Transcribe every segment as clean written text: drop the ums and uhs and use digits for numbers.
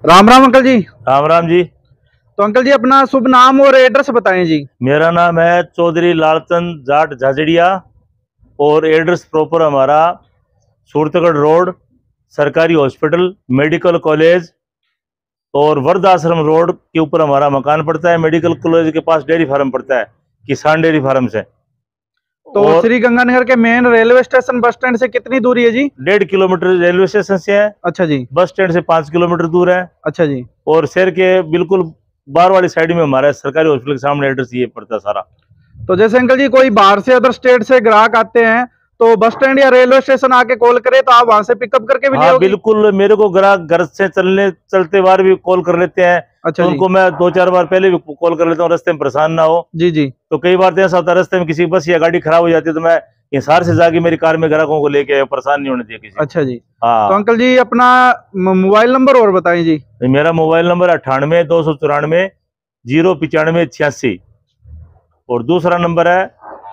राम राम अंकल जी। राम राम जी। तो अंकल जी अपना शुभ नाम और एड्रेस बताएं जी। मेरा नाम है चौधरी लालचंद जाट झाझड़िया और एड्रेस प्रॉपर हमारा सूरतगढ़ रोड, सरकारी हॉस्पिटल, मेडिकल कॉलेज और वृद्धाश्रम रोड के ऊपर हमारा मकान पड़ता है। मेडिकल कॉलेज के पास डेयरी फार्म पड़ता है, किसान डेयरी फार्म से। तो और श्री गंगानगर के main railway station bus stand से कितनी दूरी है जी? 1.5 किलोमीटर रेलवे स्टेशन से है। अच्छा जी। बस स्टैंड से 5 किलोमीटर दूर है। अच्छा जी। और शहर के बिल्कुल बाहर वाली साइड में हमारा सरकारी हॉस्पिटल के सामने एड्रेस ये पड़ता है सारा। तो जैसे अंकल जी कोई बाहर से अदर स्टेट से ग्राहक आते हैं तो बस स्टैंड या रेलवे स्टेशन आके कॉल करे तो आप वहां से पिकअप करके भी ले हाँ आओगे? बिल्कुल, मेरे को ग्राहक घर से चलते बार भी कॉल कर लेते हैं। अच्छा तो जी। उनको मैं 2-4 बार पहले भी कॉल कर लेता हूँ, रास्ते में परेशान ना हो। जी जी। तो कई बार तो ऐसा होता है रास्ते में किसी बस या गाड़ी खराब हो जाती है तो मैं हिसार से जाके मेरी कार में ग्राहकों को लेके आया, परेशान नहीं होने दिया किसी को। अच्छा जी। हाँ। तो अंकल जी अपना मोबाइल नंबर और बताएं जी। मेरा मोबाइल नंबर 98-294-095-86 और दूसरा नंबर है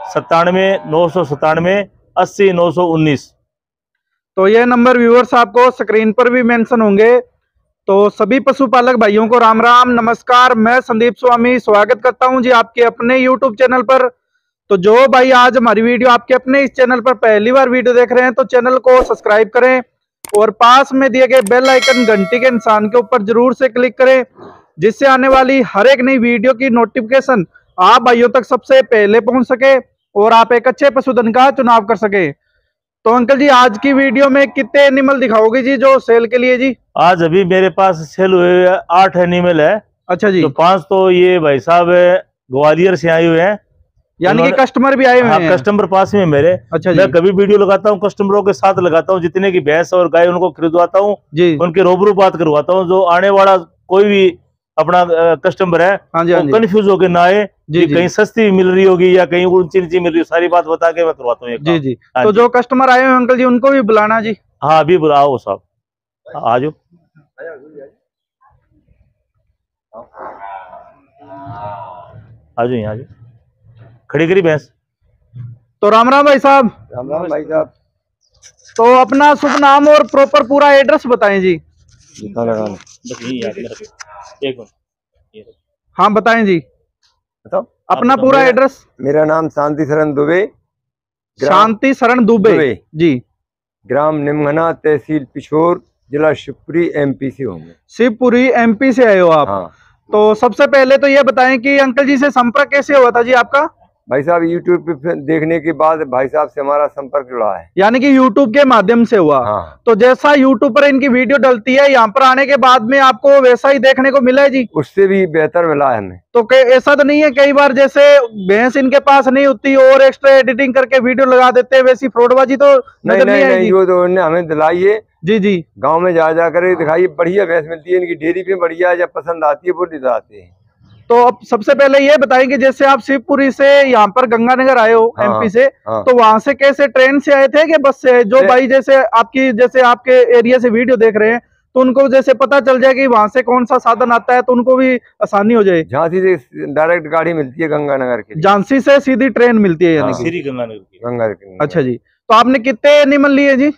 97-997-80-919। तो ये नंबर व्यूअर्स आपको स्क्रीन पर भी मेंशन होंगे। तो सभी पशुपालक भाइयों को राम राम नमस्कार। मैं संदीप स्वामी स्वागत करता हूं जी आपके अपने यूट्यूब चैनल पर। तो जो भाई आज हमारी वीडियो आपके अपने इस चैनल पर पहली बार वीडियो देख रहे हैं तो चैनल को सब्सक्राइब करें और पास में दिए गए बेल आइकन घंटी के निशान के ऊपर जरूर से क्लिक करें, जिससे आने वाली हर एक नई वीडियो की नोटिफिकेशन आप भाइयों तक सबसे पहले पहुंच सके और आप एक अच्छे पशुधन का चुनाव कर सके। तो अंकल जी आज की वीडियो में कितने एनिमल दिखाओगे जी जो सेल के लिए जी? आज अभी मेरे पास सेल हुए 8 एनिमल है। अच्छा जी। तो 5 तो ये भाई साहब ग्वालियर से आए हुए हैं, यानी कि कस्टमर भी आए हुए हाँ हैं? कस्टमर पास में मेरे। अच्छा जी। मैं कभी वीडियो लगाता हूँ कस्टमरों के साथ लगाता हूँ, जितने की भैंस और गाय उनको खरीदवाता हूँ जी। उनके रूबरू बात करवाता हूँ। जो आने वाला कोई भी अपना कस्टमर है हाँ जी, वो हाँ जी। कंफ्यूज होकर ना आए जी, कि जी। कहीं सस्ती मिल रही होगी या कहीं ऊंची नीची मिल रही, सारी बात बता के मैं करवाता हूँ ये जी काम। जी। हाँ तो जी। जो कस्टमर आए हुए हैं अंकल जी उनको भी बुलाना जी। हाँ अभी बुलाओ साहब, आ जाओ। आ जाओ यहाँ, आ जाओ, खड़ी करी भैंस। तो राम राम भाई साहब। राम राम भाई साहब। तो अपना शुभ नाम और प्रॉपर पूरा एड्रेस बताएं जी। एक मिनट। हाँ बताएं जी, बताओ अपना पूरा एड्रेस। मेरा नाम शांति शरण दुबे, शांति शरण दुबे जी, ग्राम निमगना, तहसील पिछोर, जिला शिवपुरी, MP से होंगे। शिवपुरी MP से आए हो आप? हाँ। तो सबसे पहले तो ये बताएं कि अंकल जी से संपर्क कैसे हुआ था जी आपका? भाई साहब YouTube पे देखने के बाद भाई साहब से हमारा संपर्क जुड़ा है। यानी कि YouTube के माध्यम से हुआ? हाँ। तो जैसा YouTube पर इनकी वीडियो डलती है यहाँ पर आने के बाद में आपको वैसा ही देखने को मिला है जी? उससे भी बेहतर मिला है हमें। तो ऐसा तो नहीं है कई बार जैसे भैंस इनके पास नहीं होती और एक्स्ट्रा एडिटिंग करके वीडियो लगा देते हैं, वैसी फ्रॉडबाजी तो नहीं नहीं नहीं, वो तो उन्होंने हमें दिलाई है। जी जी। गाँव में जा कर दिखाइए, बढ़िया भैंस मिलती है इनकी डेयरी पे, बढ़िया जब पसंद आती है वो दिलाते हैं। तो अब सबसे पहले ये बताएंगे जैसे आप शिवपुरी से यहाँ पर गंगानगर आए हो MP से, तो वहां से कैसे ट्रेन से आए थे कि बस से? जो भाई जैसे आपके एरिया से वीडियो देख रहे हैं तो उनको जैसे पता चल जाए कि वहां से कौन सा साधन आता है तो उनको भी आसानी हो जाए। झांसी से डायरेक्ट गाड़ी मिलती है गंगानगर के लिए। झांसी से सीधी ट्रेन मिलती है यानी श्री गंगानगर की। अच्छा जी। तो आपने कितने एनिमल लिए जी?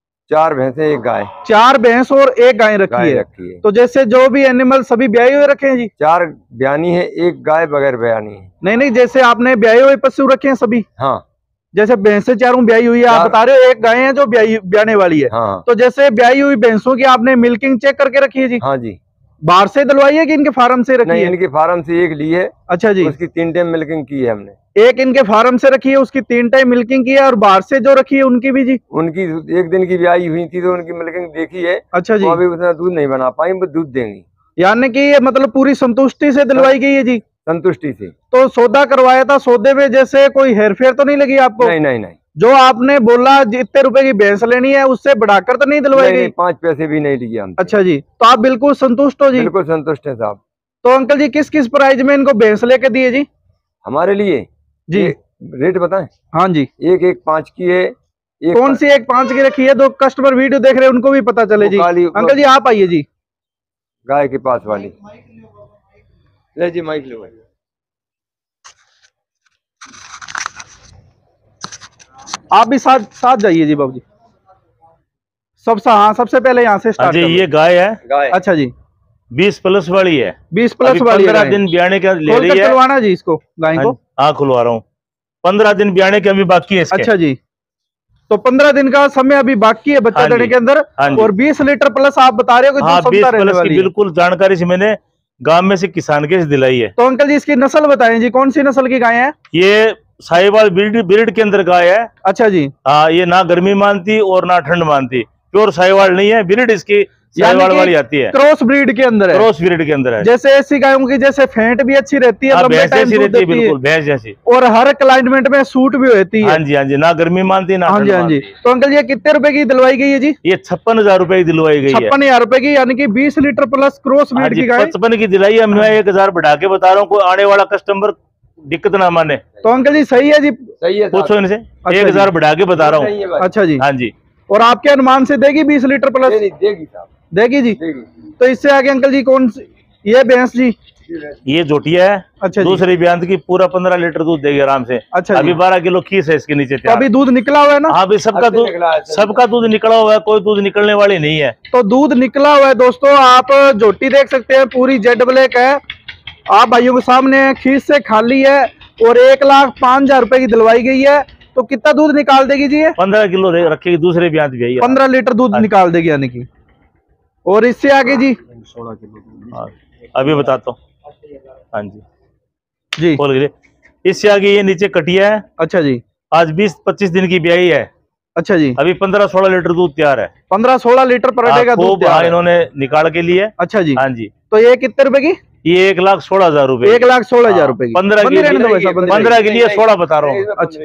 4 भैंसें, 1 गाय। 4 भैंस और 1 गाय रखी है। तो जैसे जो भी एनिमल सभी ब्याहे हुए रखे हैं जी? 4 ब्यानी है, 1 गाय बगैर ब्यानी है। नहीं नहीं, जैसे आपने ब्याहे हुए पशु रखे हैं सभी? हाँ। जैसे भैंसें 4 ब्याही हुई है, आप बता रहे हो 1 गाय है जो ब्याने वाली है। हाँ। तो जैसे ब्याही हुई भैंसों की आपने मिल्किंग चेक करके रखी है जी? हाँ जी। बाहर से दिलवाई है कि इनके फार्म से रखी है? इनके फार्म से 1 ली है। अच्छा जी। उसकी 3 टाइम मिल्किंग की है हमने। 1 इनके फार्म से रखी है, उसकी 3 टाइम मिल्किंग की है, और बाहर से जो रखी है उनकी भी जी? उनकी 1 दिन की ब्याई हुई थी तो उनकी मिल्किंग देखी है। अच्छा जी। तो अभी उतना दूध नहीं बना पाई, वो दूध देंगी। यानी कि ये मतलब पूरी संतुष्टि से दिलवाई गई है जी? संतुष्टि से। तो सौदा करवाया था, सौदे में जैसे कोई हेरफेर तो नहीं लगी आपको? नहीं नहीं नहीं। जो आपने बोला जितने रुपए की भैंस लेनी है उससे बढ़ाकर तो नहीं दिलवाई गई? 5 पैसे भी नहीं लिए हम। अच्छा जी। तो आप बिल्कुल संतुष्ट हो जी? बिल्कुल संतुष्ट है साहब। तो अंकल जी किस किस प्राइस में इनको भैंस लेके दिए जी? हमारे लिए जी रेट बताएं? हाँ जी। एक 5 की है। कौन सी 1 5 की रखी है? तो कस्टमर वीडियो देख रहे हैं उनको भी पता चले जी। अंकल जी आप आइए जी। गाय के पास वाली ले जी, माइक लो। आप भी साथ जाइए जी बाबू जी। हाँ सबसे पहले यहाँ से स्टार्ट। ये गाय है। अच्छा जी। 20+ वाली है। 20+ वाली 15 है। दिन ब्याने का ले खोल रही कर है। चलवाना जी इसको, गाय को। हाँ खुलवा रहा हूँ। 15 दिन ब्याने के अभी बाकी है इसके। अच्छा जी, तो 15 दिन का समय अभी बाकी है बच्चा हाँ देने जी, के अंदर। हाँ जी। और 20 लीटर प्लस आप बता रहे हो कि हाँ दूध क्षमता 20+ रहने की वाली है। बिल्कुल जानकारी से मैंने गांव में से किसान के से दिलाई है। तो अंकल जी इसकी नस्ल बताएं जी, कौन सी नस्ल की गाय है? ये साहिवाल ब्रीड के अंदर गाय है। अच्छा जी, हाँ ये ना गर्मी मानती और ना ठंड मानती, प्योर साहिवाल नहीं है, ब्रीड इसकी साहिवाल वाली आती है। क्रॉस ब्रीड के अंदर है। क्रॉस ब्रीड के अंदर है। जैसे ऐसी गायों की जैसे फेंट भी अच्छी रहती है, हाँ लंबे भैंस टाइम जैसी दूध रहती है, देती है, बिल्कुल भैंस जैसी। और हर क्लाइमेट में सूट भी होती है। हाँ जी, हाँ जी, ना गर्मी मानती ना हाँ ठंड जी, हाँ जी। मानती। तो अंकल ये कितने रुपए की दिलवाई गई है जी? ये 56,000 रुपए की दिलवाई गई है। 56,000 रुपए की, यानी कि 20 लीटर प्लस क्रॉस हाँ ब्रीड जी, की गाय। 55 की दिलाई है। मैं 1,000 बढ़ा के बता रहा हूँ, कोई आने वाला कस्टमर दिक्कत ना माने। तो अंकल जी सही है जी, सही है साहब। पूछो इनसे। अच्छा 1,000 जी। बढ़ा के बता रहा सही है हूँ। भाई। अच्छा जी। हाँ जी, और आपके अनुमान से देगी 20 लीटर प्लस? नहीं, देगी साहब, देगी जी। देगी। तो इससे आगे अंकल जी कौन सी, ये भैंस जी? ये जोटिया है। अच्छा जी। दूसरी ब्यान की पूरा 15 लीटर दूध देगी आराम से। अच्छा जी। अभी 12 किलो खीस है इसके नीचे तो तैयार। अभी दूध निकला हुआ है ना? हाँ भाई, सबका अब से दूध, निकला है, सबका दूध निकला हुआ है, कोई दूध निकलने वाली नहीं है। तो दूध निकला हुआ है दोस्तों, आप झोटी देख सकते हैं, पूरी जेड ब्लैक है। आप भाइयों के सामने खीस से खाली है और 1,05,000 रुपए की दिलवाई गई है। तो कितना दूध निकाल देगी जी ये? 15 किलो रखेगी, दूसरे ब्यान भी है। 15 लीटर दूध निकाल देगी यानी कि। और इससे आगे जी? 16 किलो। हाँ, अभी बताता हूँ। हाँ जी जी, बोल गए। इससे आगे ये नीचे कटिया है। अच्छा जी। आज 20-25 दिन की ब्याई है। अच्छा जी, अभी 15-16 लीटर दूध तैयार है। 15-16 लीटर पर डे का दूध खूब, तैयार हाँ है। इन्होंने निकाल के लिए। अच्छा जी। हाँ जी, तो ये कितने रुपए की? ये 1,16,000 रुपए। 1,16,000 रुपए की। 15 बंदी रहने दो भाई साहब, बंदी 15 के लिए 16 बता रहा हूँ। अच्छा।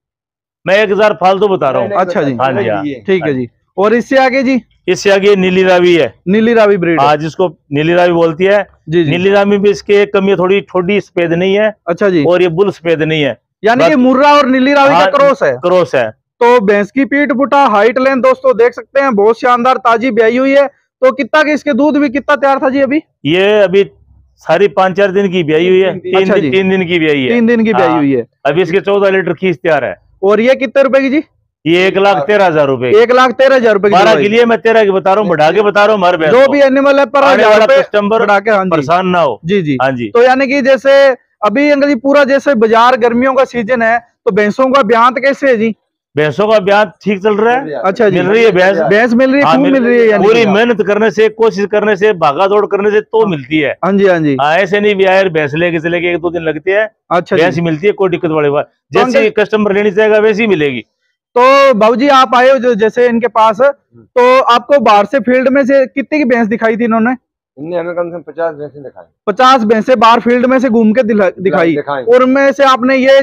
मैं 1,000 फालतू बता रहा हूँ। अच्छा जी, हाँ जी, हाँ। ठीक है जी। और इससे आगे जी? इससे आगे नीली रावी है। नीली रावी ब्रीड। हाँ, जिसको नीली रावी बोलती है। जी जी। नीली रावी में इसके कमी थोड़ी छोटी सफेद नहीं है। अच्छा जी। और ये बुल सफेद नहीं है, यानी कि मुर्रा और नीली रावी का क्रॉस है। क्रॉस है। तो भैंस की पीठ पुटा हाइट लेंथ दोस्तों देख सकते हैं, बहुत शानदार ताजी ब्याई हुई है। तो कितना कि इसके दूध भी कितना तैयार था जी अभी? ये अभी सारी 5-4 दिन की ब्याई हुई है। अच्छा जी। 3 दिन की ब्याई है। 3 दिन की ब्याई हाँ, हुई है। अभी इसके 14 लीटर खींच तैयार है। और ये कितने रुपए की जी? ये 1,13,000 रुपए। 1,13,000 रुपए की 12 दिलवाई। के लिए मैं 13 की बता रहा हूँ, बढ़ा के बता रहा हूँ। हर भैंस जो को। भी एनिमल है पर आने 1000 वाला रुपए कस्टमर बढ़ा के। हाँ जी, परेशान ना हो। जी जी। हाँ जी, तो यानी कि जैसे अभी अंकल जी पूरा जैसे बाजार गर्मियों का सीजन है, तो भैंसों का ब्यांत कैसे है जी? भैंसों का ब्याज ठीक चल रहा है। अच्छा जी, मिल रही है भैंस। भैंस मिल रही है, हाँ, खूब मिल रही है यानी पूरी कि। मेहनत करने से, कोशिश करने से, भागा दौड़ करने से तो मिलती है। हाँ जी, हाँ जी। हाँ, ऐसे नहीं भी यार भैंस लेके चले के 1-2 दिन लगती है। अच्छा भैंस जी। मिलती है, कोई दिक्कत वाली बात। तो जैसी कस्टमर लेनी चाहेगा वैसी मिलेगी। तो बाबूजी आप आए हो जैसे इनके पास, तो आपको बाहर से फील्ड में से कितनी की भैंस दिखाई थी इन्होंने? इनने हमें कम से कम 50 भैंसें दिखाई। 50 भैंसें बाहर फील्ड में से घूम के दिखाई। और उनमें से आपने ये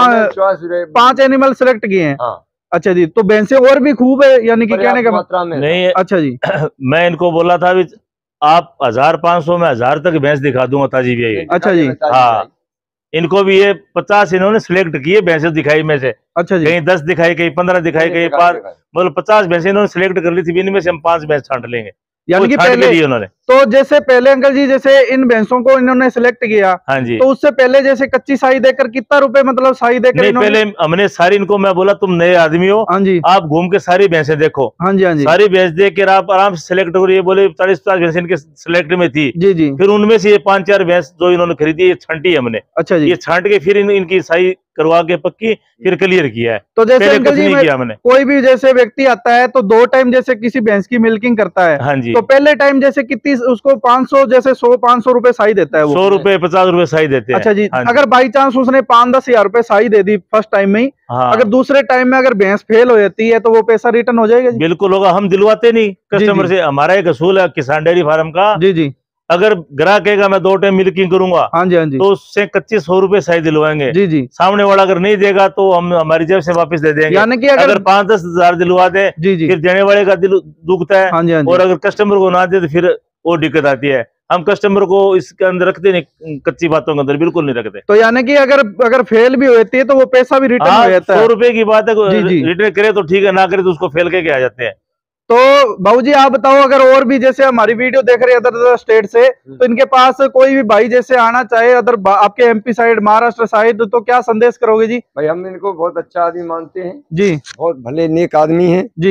5 एनिमल सेलेक्ट किए हैं। हाँ। अच्छा जी, तो भैंसें और भी खूब है यानी कि कहने का मात्रा में नहीं। अच्छा जी। मैं इनको बोला था भी आप 1,500 में 1,000 तक भैंस दिखा दूंगा ताजी भी। अच्छा जी। हाँ, इनको भी ये 50 इन्होंने सिलेक्ट किए भैंसें दिखाई में से। अच्छा जी। कहीं 10 दिखाई, कहीं 15 दिखाई, कहीं 5, मतलब 50 भैंसें इन्होंने सिलेक्ट कर ली थी। इनमें से हम 5 भैंस छांट लेंगे, यानी कि छांट के पहले लिए उन्होंने। तो जैसे पहले अंकल जी जैसे इन भैंसों को इन्होंने सिलेक्ट किया, हाँ जी। तो उससे पहले जैसे कच्ची साई देकर कितना रुपए मतलब साई देकर नहीं, पहले हमने सारी इनको मैं बोला तुम नए आदमी हो, हाँ जी, आप घूम के सारी भैंसें देखो। हाँ जी, हाँ जी, सारी भैंस देख कर आप आराम से सिलेक्ट करो। ये बोले 40-50 भैंसें इनके सिलेक्ट में थी। जी जी। फिर उनमें से ये 5-4 भैंस जो इन्होंने खरीदी, ये छांटी हमने। अच्छा जी। ये छांट के फिर इनकी साई करवा के पक्की, फिर क्लियर किया है। तो जैसे पहले अंकल कुछ जी नहीं किया हमने। कोई भी जैसे व्यक्ति आता है तो 2 टाइम जैसे किसी भैंस की मिल्किंग करता है, हाँ जी, तो पहले टाइम जैसे कितनी उसको 500 जैसे 100-500 रुपए साई देता है वो? 100 रुपए 50 रुपए साई देते हैं। अच्छा जी। हाँ अगर बाई चांस उसने 5-10 हजार रुपए साई दे दी फर्स्ट टाइम में ही, हाँ, अगर दूसरे टाइम में अगर भैंस फेल हो जाती है तो वो पैसा रिटर्न हो जाएगा जी? बिल्कुल होगा। हम दिलवाते नहीं कस्टमर जी। से। हमारा एक असूल है किसान डेयरी फार्म का। जी जी। अगर ग्राहक कहेगा मैं 2 टाइम मिल्किंग करूंगा, हाँ जी, हाँ जी, तो उससे 2500 रुपए सही दिलवाएंगे। जी जी। सामने वाला अगर नहीं देगा तो हम हमारी जेब से वापस दे देंगे। यानी कि अगर 5-10 हजार दिलवा दे, जी जी, फिर देने वाले का दिल दुखता है। हाँ जी, हाँ जी। और अगर कस्टमर को ना दे तो फिर वो दिक्कत आती है। हम कस्टमर को इसके अंदर रखते नहीं, कच्ची बातों के अंदर बिल्कुल नहीं रखते। तो यानी कि अगर फेल भी होती है तो वो पैसा भी रिटर्न हो जाता है? 100 रुपए की बात है, जी जी। रिटर्न करे तो ठीक है, ना करे तो उसको फेल करके आ जाते हैं। तो बाबूजी आप बताओ, अगर और भी जैसे हमारी वीडियो देख रहे हैं अदर स्टेट से, तो इनके पास कोई भी भाई जैसे आना चाहे अदर आपके एमपी साइड, महाराष्ट्र साइड, तो क्या संदेश करोगे जी? भाई हम इनको बहुत अच्छा आदमी मानते हैं जी बहुत भले नेक आदमी हैं। जी।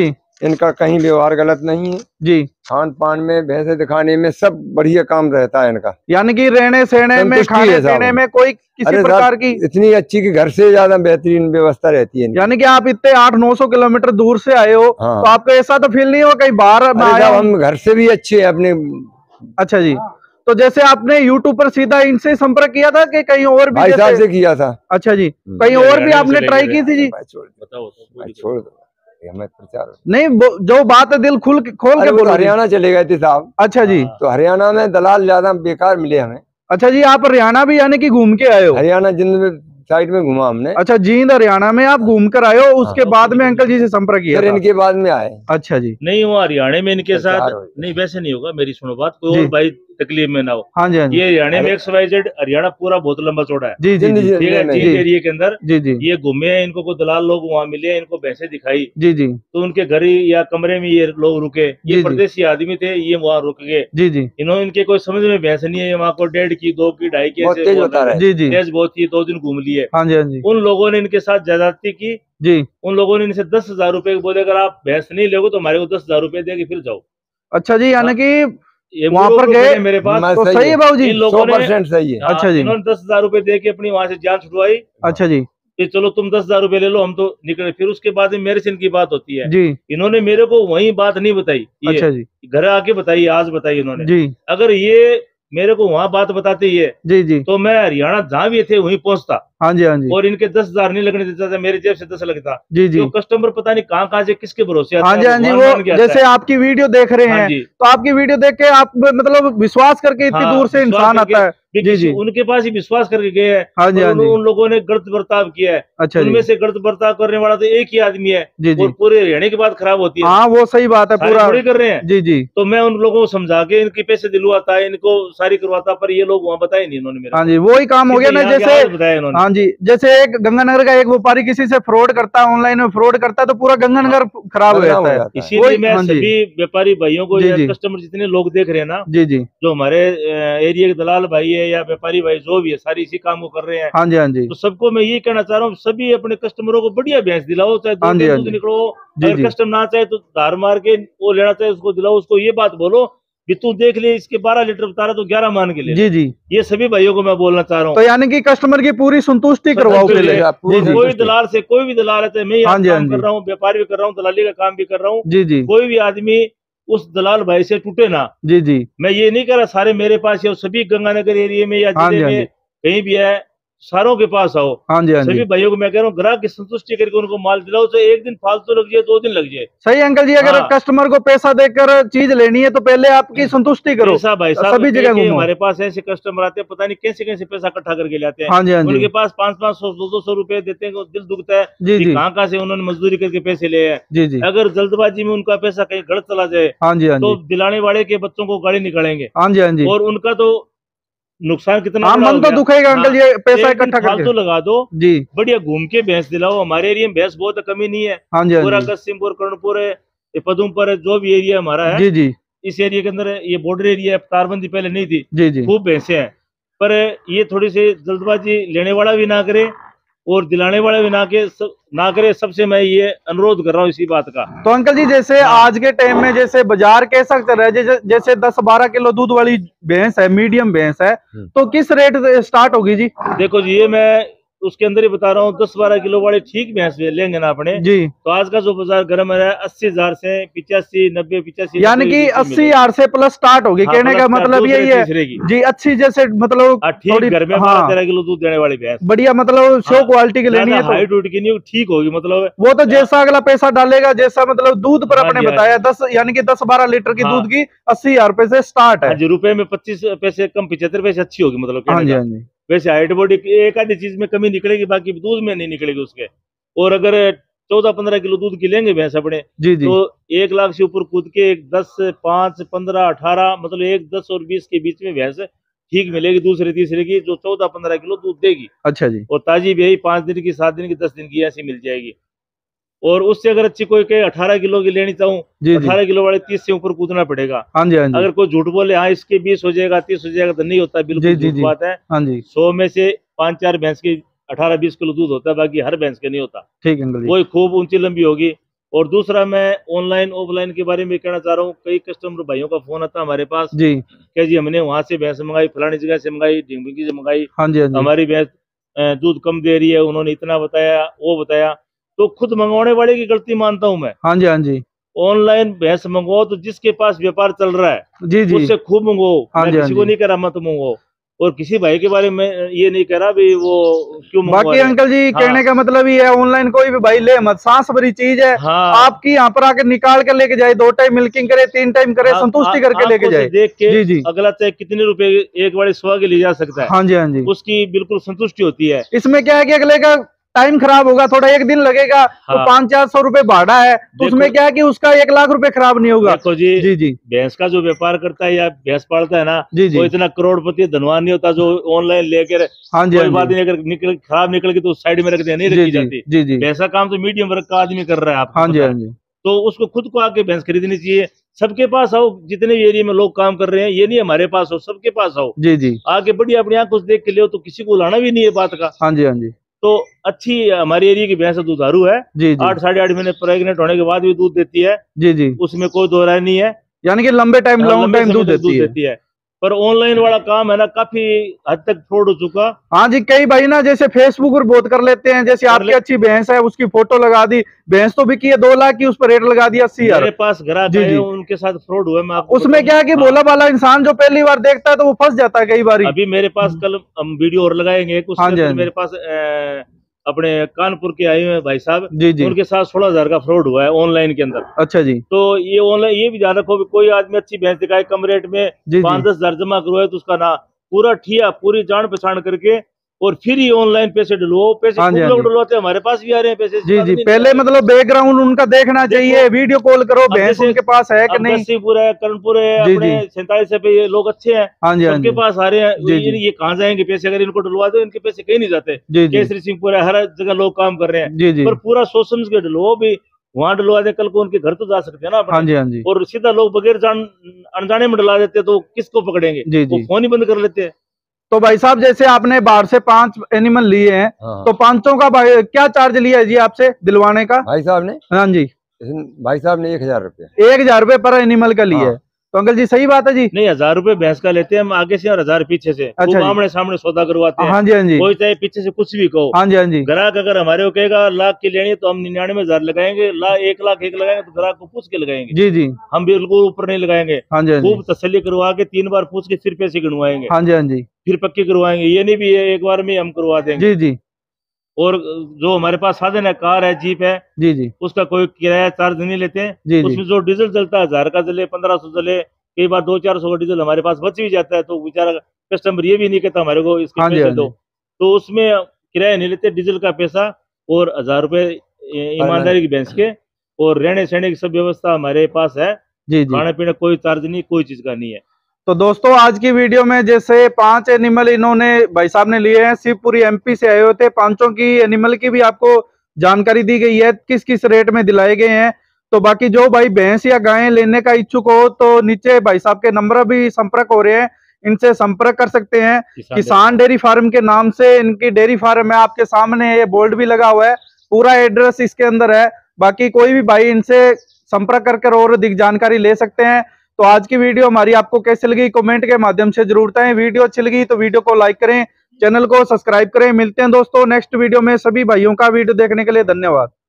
इनका कहीं व्यवहार गलत नहीं है। जी, खान पान में, भैंसे दिखाने में सब बढ़िया काम रहता है इनका। यानी कि रहने सहने में, संतुष्टि खाने है साहब। पीने में कोई किसी अरे प्रकार साहब, की, इतनी अच्छी कि घर से ज्यादा बेहतरीन व्यवस्था रहती है इनकी। यानी कि आप इतने 800-900 किलोमीटर दूर से आए हो, हाँ। तो आपको ऐसा तो फील नहीं हो कहीं बाहर मैं अरे आया साहब, हूं? हम घर से भी अच्छे हैं अपने। अच्छा जी, तो जैसे आपने यूट्यूब पर सीधा इनसे संपर्क किया था कि कहीं और भी? भाई साहब जैसे से किया था। अच्छा जी, कहीं और भी आपने ट्राई की थी जी? भाई छोड़ दो, बताओ भाई छोड़ दो, हमें प्रचार। नहीं, जो बात है दिल खोल अरे के वो तो बोलो जी। हरियाणा चले गए थे साहब, अच्छा जी, तो हरियाणा में दलाल ज्यादा बेकार मिले हमें। अच्छा जी, आप हरियाणा भी यानी कि घूम के आए हो? हरियाणा जिंद में साइड में घुमा हमने। अच्छा, जींद हरियाणा में आप घूम कर आए हो, उसके बाद में अंकल जी से संपर्क किया फिर था? इनके बाद में आए। अच्छा जी, नहीं, वो हरियाणा में इनके साथ प्रचार हो गया। नहीं, वैसे नहीं होगा, मेरी सुनो बात, कोई जी। और भाई तकलीफ में ना हो। हाँ जी, हाँ जी, ये हरियाणा में XYZ, हरियाणा पूरा बहुत लंबा चौड़ा है, जी जी जिंद जी जिंद ठीक है। में। जींद जी एरिया के अंदर जी जी ये घूमे हैं, इनको कोई दलाल लोग वहां मिले, इनको भैंसे दिखाई, जी जी तो उनके घर ही या कमरे में ये लोग रुके। जी, ये जी। परदेसी आदमी थे, ये वहां रुक गए। जी जी इन्होंने, इनके कोई समझ में भैंस नहीं है, ये वहां को 1.5 की, 2 की, 2.5 की बहुत ऐसे तेज बोल बता रहे रहे थे। जी जी तेज बहुत थी, 2 दिन घूम लिए। हाँ जी, हाँ जी उन लोगों ने इनके साथ ज्यादती की। जी। उन लोगों ने इनसे 10,000 रुपए बोले, अगर आप भैंस नहीं लोगे तो हमारे को 10,000 रुपए देके फिर जाओ। अच्छा जी, यानी कि ये वहां पर लोग गए खड़े मेरे पास, मैं तो सही है बाबू जी? इन लोगों ने 100% सही है। हाँ, अच्छा जी, इन्होंने 10,000 रुपए दे के अपनी वहां से जान छुड़वाई अच्छा जी कि चलो तुम 10,000 रुपए ले लो, हम तो निकले। फिर उसके बाद में मेरे से इनकी बात होती है। जी, इन्होंने मेरे को वही बात नहीं बताई, ये अच्छा जी घर आके बताई, आज बताई इन्होंने। जी अगर ये मेरे को वहां बात बताते ये, जी जी तो मैं हरियाणा जहां भी थे वहीं पहुंचता, हाँ जी, हाँ जी और इनके 10,000 नहीं लगने देता था, मेरे जेब से 10 लगता। जी जी जो कस्टमर पता नहीं कहाँ से किसके भरोसे आता हाँ है, जी, हाँ जी, भगवान मान के वो आता जैसे है। आपकी वीडियो देख रहे हाँ हैं, जी, तो आपकी वीडियो देख के आप मतलब विश्वास करके इतनी हाँ, दूर से विश्वास इंसान करके आता है। भी जी किसी जी उनके पास ही विश्वास करके गए हैं, हाँ जी, और हाँ जी उन लोगों ने गलत बर्ताव किया है। अच्छा जी उनमें से गलत बर्ताव करने वाला तो एक ही आदमी है, जी जी और पूरे हरियाणा की बात खराब होती है ना, हाँ, वो सही बात है सारे पूरा। थोड़ी कर रहे हैं। जी जी तो मैं उन लोगों को समझा के इनके पैसे दिलवाता है, इनको सारी करवाता, पर ये लोग वहां बताए नहीं इन्होंने मेरे हाँ को। जी, वही काम हो गया सीधे ना, यहाँ के जैसे हाल बताया इन्होंने। हाँ जी, जैसे एक गंगानगर का एक व्यापारी किसी से फ्रॉड करता है, ऑनलाइन में फ्रॉड करता है, तो पूरा गंगानगर खराब हो बदनाम जाता हो है। जाता है। इसीलिए वही मैं हाँ जी सभी व्यापारी भाइयों को जी या जी कस्टमर जितने लोग देख रहे हैं ना, जी जी जो हमारे एरिया के दलाल भाई है या व्यापारी भाई जो भी है, सारे इसी काम को कर रहे हैं। हाँ जी, हाँ जी तो सबको मैं ये कहना चाह रहा हूँ, सभी अपने कस्टमरों को बढ़िया भैंस दिलाओ, चाहे हाँ 2 जी, टाइम हाँ दूध जी निकलो। जी अगर जी कस्टमर ना चाहे तो धार मार के वो लेना चाहे उसको दिलाओ, उसको ये बात बोलो कि तू देख ले, इसके 12 लीटर बता रहा तो 11 मान के ले ले। जी जी ये सभी भाइयों को मैं बोलना चाह रहा हूँ। तो यानी कि कस्टमर की पूरी संतुष्टि करवाओ संतुष्टि पहले। है। पूरी जी जी कोई संतुष्टि। दलाल से, कोई भी दलाल है, चाहे मैं हाँ यहाँ जी, हाँ काम कर जी रहा हूँ, व्यापार भी कर रहा हूँ, दलाली का काम भी कर रहा हूँ, जी जी कोई भी आदमी उस दलाल भाई से टूटे ना। जी जी मैं ये नहीं कह रहा सारे मेरे पास है, सभी गंगानगर एरिया में या हाँ जिले जी, हाँ में जी कहीं भी है, सारों के पास आओ। हाँ जी, हाँ सभी जी भाइयों को मैं कह रहा हूँ, ग्राहक की संतुष्टि करके उनको माल दिलाओ, चाहे एक दिन फालतू लग जाए, 2 दिन लग जाए। सही अंकल जी, अगर हाँ। कस्टमर को पैसा देकर चीज लेनी है तो पहले आपकी संतुष्टि करो। ऐसा भाई साहब सभी जगह घूमो। हमारे पास ऐसे कस्टमर आते हैं, पता नहीं कैसे कैसे पैसा इकट्ठा करके लाते हैं। हाँ जी, हाँ जी उनके पास 500-500, 200 रुपए देते हैं, दिल दुखता है जी कि जी कहाँ से उन्होंने मजदूरी करके पैसे लिए हैं। जी जी अगर जल्दबाजी में उनका पैसा कहीं गलत चला जाए, हाँ जी, हाँ तो जी दिलाने वाले के बच्चों को गाड़ी निकालेंगे, हाँ जी, हाँ जी और उनका तो नुकसान कितना हाँ, बड़ा हो मन तो गया। दुखेगा हाँ, अंकल जी, पैसा एक दिन इकट्ठा करके। फालतू लगा दो, जी बढ़िया घूम के भैंस दिलाओ। हमारे एरिया में भैंस बहुत कमी नहीं है, हाँ जी, हाँ पूरा जी कसिमपुर, कर्णपुर है, ये पदमपुर है, जो भी एरिया हमारा है, जी जी इस एरिया के अंदर ये बॉर्डर एरिया है, तारबंदी पहले नहीं थी, जी जी खूब भैंसे हैं। पर ये थोड़ी सी जल्दबाजी लेने वाला भी ना करे और दिलाने वाला भी ना करे। सबसे मैं ये अनुरोध कर रहा हूँ इसी बात का। तो अंकल जी, जैसे आज के टाइम में जैसे बाजार कैसा चल रहा है, जैसे 10-12 किलो दूध वाली भैंस है, मीडियम भैंस है, तो किस रेट स्टार्ट होगी जी? देखो जी, ये मैं उसके अंदर ही बता रहा हूँ, 10-12 किलो वाले ठीक भैंस लेंगे ना अपने, जी तो आज का जो बाजार गर्म है 80,000 से 85-90, 85 यानी कि 80,000 से प्लस स्टार्ट होगी। हाँ, कहने का प्लस मतलब यही है तीसरे की। जी, अच्छी जैसे मतलब ठीक थोड़ी घर में हाँ 12-13 किलो दूध देने वाली भैंस, बढ़िया, मतलब शो हाँ, क्वालिटी की लेनी ज्यादा है तो हाइट उठ की नहीं, ठीक होगी मतलब। वो तो जैसा अगला पैसा डालेगा, जैसा मतलब दूध पर हाँ अपने जी, हाँ बताया 10 यानी कि 10-12 लीटर की हाँ। दूध की 80,000 रुपए से स्टार्ट हाँ है। जी, रुपए में 25 पैसे कम, 75 पैसे अच्छी होगी मतलब हाँ कहने जी, का। हाँ जी वैसे हाइट बॉडी एक आधी चीज में कमी निकलेगी, बाकी दूध में नहीं निकलेगी उसके। और अगर 14-15 किलो दूध की लेंगे भैंस अपने, जी जी तो 1 लाख से ऊपर कूद के 10, 5, 15, 18 मतलब 1, 10 और 20 के बीच में भैंस ठीक मिलेगी, दूसरे तीसरे की, जो 14-15 किलो दूध देगी। अच्छा जी और ताजी भी 5 दिन की, 7 दिन की, 10 दिन की ऐसी मिल जाएगी। और उससे अगर अच्छी कोई कहे 18 किलो की लेनी चाहूँ, जी जी 18 किलो वाले 30 से ऊपर कूदना पड़ेगा। हाँ जी, हाँ जी अगर कोई झूठ बोले हाँ इसके 20 हो जाएगा, 30 हो जाएगा, तो नहीं होता, जी बिल्कुल जी झूठ जी बात है। हाँ जी 100 में से 5-4 भैंस की 18-20 किलो दूध होता है, बाकी हर भैंस के नहीं होता। ठीक है अंकल जी। कोई खूब ऊंची लंबी होगी, और दूसरा मैं ऑनलाइन ऑफलाइन के बारे में कहना चाह रहा हूँ। कई कस्टमर भाइयों का फोन आता है हमारे पास जी। कि जी हमने वहां से भैंस मंगाई, फलानी जगह से मंगाई, ढिंगी से मंगाई, हाँ जी, हाँ जी। हमारी भैंस दूध कम दे रही है, उन्होंने इतना बताया वो बताया। तो खुद मंगवाने वाले की गलती मानता हूँ मैं। हाँ जी, हाँ जी। ऑनलाइन भैंस मंगवाओ तो जिसके पास व्यापार चल रहा है जी, जी। उससे खूब मंगवाओ। हाँ मैं जी, हाँ किसी को जी। नहीं कह रहा मत मंगवाओ, और किसी भाई के बारे में ये नहीं कह रहा भी वो क्यों मंगवा बाकी रहे हैं। अंकल जी हाँ, कहने का मतलब ये है, ऑनलाइन कोई भी भाई ले मत, सांस भरी चीज है। हाँ, आपकी यहाँ पर आकर निकाल कर लेके जाए, 2 टाइम मिल्किंग करे, 3 टाइम करे, संतुष्टि करके लेके आंखों से जाए। देख के जी, जी। अगला चाहे कितने रुपए एक बार सुहा के ले जा सकता है, हाँ जी, हाँ जी। उसकी बिल्कुल संतुष्टि होती है। इसमें क्या है कि अगले का टाइम खराब होगा, थोड़ा 1 दिन लगेगा, तो हाँ, 500-400 रुपए भाड़ा है, तो देखो उसमें क्या है कि उसका 1 लाख रुपए खराब नहीं होगा। देखो जी, जी, जी। भैंस का जो व्यापार करता है या भैंस पालता है ना, जी, जी। वो इतना करोड़पति धनवान नहीं होता जो ऑनलाइन लेकर हाँ जी, हाँ कोई बात जी। नहीं, अगर निकल खराब निकल गई तो साइड में रख दे, नहीं जी, रखी जी। जाती। जी, जी। भैंस का काम तो मीडियम वर्ग का आदमी कर रहा है, आपको हाँ जी, पता हाँ है। जी। तो उसको खुद को आके भैंस खरीदनी चाहिए। सबके पास आओ, जितने भी एरिया में लोग काम कर रहे हैं, ये नहीं हमारे पास हो, सबके पास आओ, जी, जी। आगे बढ़िया अपनी आंखों से देख के लियो, तो किसी को लाना भी नहीं है बात का। हाँ जी, हाँ जी। तो अच्छी हमारी एरिया की भैंस दुधारू है। जी, जी। 8 साढ़े 8 महीने प्रेग्नेंट होने के बाद भी दूध देती है, जी, जी। उसमें कोई दो राय नहीं है। यानी कि लंबे टाइम, हाँ, लॉन्ग लंबे टाइम समय दूध तक दूध देती है। देती है। पर ऑनलाइन वाला काम है ना, काफी हद तक फ्रॉड हो चुका। हाँ जी, कई भाई ना जैसे फेसबुक पर बहुत कर लेते हैं, जैसे आपकी अच्छी भैंस है, उसकी फोटो लगा दी, भैंस तो बिकी है 2 लाख की, उस पर रेट लगा दिया 80,000। मेरे पास ग्राहक जी, आए, जी। उनके साथ फ्रॉड हुआ, मैं आपको उसमें क्या है कि बताऊं। भोला भाला इंसान जो पहली बार देखता है तो वो फंस जाता है कई बार। अभी मेरे पास कल हम वीडियो और लगाएंगे, हाँ उसके जी, हाँ अंदर जी। मेरे पास अपने कानपुर के आए हुए हैं भाई साहब, जी, जी। उनके साथ 16,000 का फ्रॉड हुआ है ऑनलाइन के अंदर। अच्छा जी। तो ये ऑनलाइन ये भी ध्यान रखो कि कोई आदमी अच्छी भैंस दिखाए कम रेट में, जी, जी। 5-10 हजार जमा करवाए, तो उसका ना पूरा ठिया पूरी जान पहचान करके और फिर ही ऑनलाइन पैसे डलवाओ। पैसे हाँ खूब जी, हाँ लोग जी। डलवाते हैं, हमारे पास भी आ रहे हैं पैसे, ऐसी जी, बात जी। नहीं पहले आ रही। मतलब बैकग्राउंड उनका देखना चाहिए, देखो, वीडियो कॉल करो, अब भैंस जैसे उनके पास है कि अब नहीं। गसीपुर है, कर्णपुर है, जी, अपने जी। 47 पे ये लोग अच्छे हैं, हाँ जी, हाँ सबके जी। पास आ रहे हैं। जी, जी। ये कहाँ जाएंगे पैसे, अगर इनको डलवा दो इनके पैसे कहीं नहीं जाते। जी, जी। केसरी सिंहपुर है, हर जगह लोग काम कर रहे हैं, जी, जी। पर पूरा सोच समझ के डलवाओ भी। वहां डलवा दे, कल को उनके घर तो जा सकते हैं ना हाँ अपने। जी, हाँ जी। और सीधा लोग बगैर अनजाने में डला देते हैं, तो किसको पकड़ेंगे, जी, वो जी। फोन ही बंद कर लेते हैं। तो भाई साहब जैसे आपने बाहर से 5 एनिमल लिए हैं, हाँ। तो 500 का भाई क्या चार्ज लिया है जी आपसे दिलवाने का? भाई साहब ने हाँ जी। भाई साहब ने 1,000 रुपये। 1,000 रुपए पर एनिमल का लिया हाँ। है, तो अंकल जी सही बात है जी। नहीं, 1000 रुपए भैंस का लेते हैं हम आगे से और 1000 पीछे से, अच्छा खूब जी। आमने सामने सौदा करवाते हैं। हाँ जी, हाँ जी। कोई चाहे पीछे से कुछ भी कहो, हाँ जी, हाँ जी। ग्राहक अगर हमारे को कहेगा लाख की लेनी है तो हम 99,000 लगाएंगे, 1,00,000 लगाएंगे तो ग्राहक को पूछ के लगाएंगे। जी, जी। हम बिल्कुल ऊपर नहीं लगाएंगे। हाँ जी, हाँ जी। खूब तसल्ली करवा के 3 बार पूछ के फिर पैसे गिनवाएंगे, हाँ जी, हाँ जी। फिर पक्की करवाएंगे। ये नहीं भी एक बार में हम करवा देंगे। जी, जी। और जो हमारे पास साधन है, कार है, जीप है, जी, जी। उसका कोई किराया चार्ज नहीं लेते हैं। जी, जी। उसमें जो डीजल चलता है 1000 का जले, 1500 जले, कई बार 200-400 का डीजल हमारे पास बच भी जाता है, तो बेचारा कस्टमर ये भी नहीं कहता हमारे को इसके हाँ जी, पैसे हाँ दो। जी। तो उसमें किराया नहीं लेते, डीजल का पैसा और 1000 रुपए ईमानदारी की भैंस के, और रहने सहने की सब व्यवस्था हमारे पास है। जी, जी। खाने पीने कोई चार्ज नहीं, कोई चीज का नहीं है। तो दोस्तों आज की वीडियो में जैसे 5 एनिमल इन्होंने भाई साहब ने लिए हैं, शिवपुरी एमपी से आए हुए थे, 5 की एनिमल की भी आपको जानकारी दी गई है, किस किस रेट में दिलाए गए हैं। तो बाकी जो भाई भैंस या गायें लेने का इच्छुक हो तो नीचे भाई साहब के नंबर भी संपर्क हो रहे हैं, इनसे संपर्क कर सकते हैं। किसान डेयरी फार्म के नाम से इनकी डेयरी फार्म है, आपके सामने ये बोर्ड भी लगा हुआ है, पूरा एड्रेस इसके अंदर है। बाकी कोई भी भाई इनसे संपर्क करके और अधिक जानकारी ले सकते हैं। तो आज की वीडियो हमारी आपको कैसी लगी कमेंट के माध्यम से जरूर बताएं। वीडियो अच्छी लगी तो वीडियो को लाइक करें, चैनल को सब्सक्राइब करें। मिलते हैं दोस्तों नेक्स्ट वीडियो में। सभी भाइयों का वीडियो देखने के लिए धन्यवाद।